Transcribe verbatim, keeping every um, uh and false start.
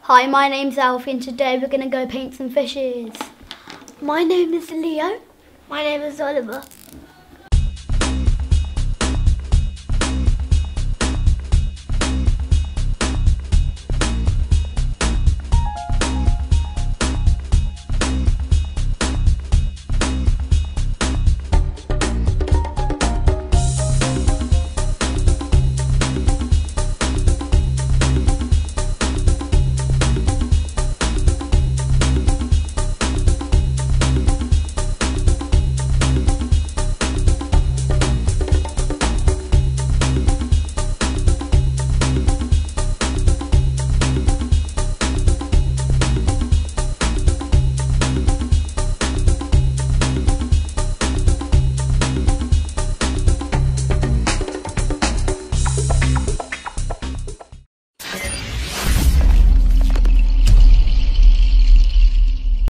Hi, my name's Alfie and today we're going to go paint some fishes. My name is Leo. My name is Oliver.